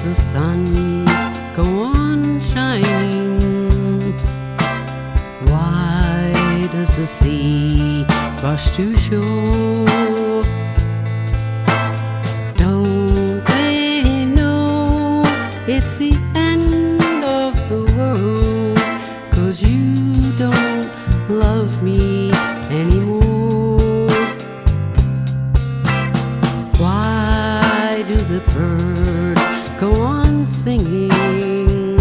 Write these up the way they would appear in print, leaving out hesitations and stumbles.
does the sun go on shining? Why does the sea rush to shore? Don't they know it's the end of the world? 'Cause you don't love me anymore. Why do the birds go on singing?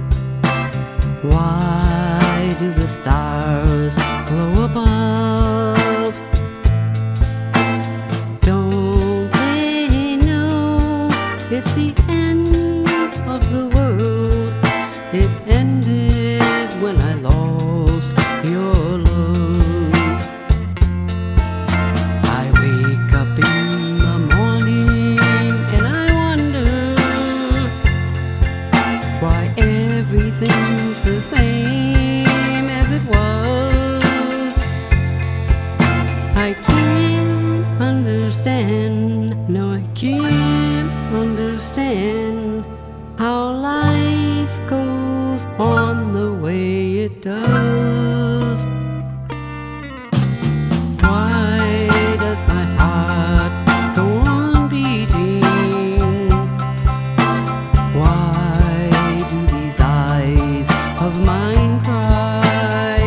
Why do the stars glow above? Don't they know it's the end of the world? It ended when I lost your love. I wake up in the morning and I wonder why everything's the same as it was. I can't understand, no, I can't understand how life goes on the way it does. Why does my heart go on beating? Why do these eyes of mine cry?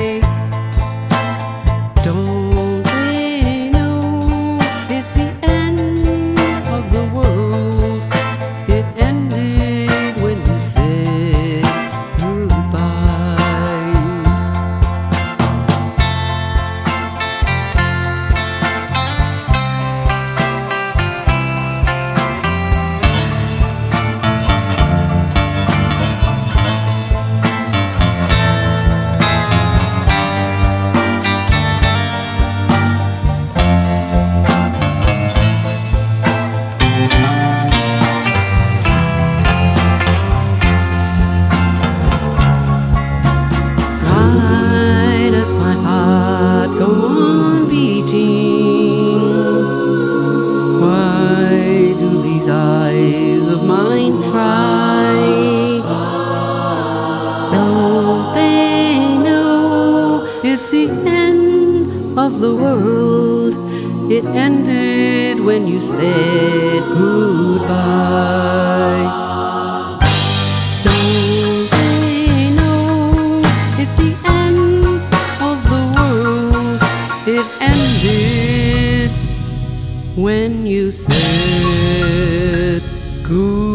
Don't they know it's the end of the world? It ended when you said goodbye. Why does my heart go on beating? Why do these eyes of mine cry? Don't they know it's the end of the world? It ended when you said goodbye. Don't they know it's the end of the world? It ended when you said goodbye.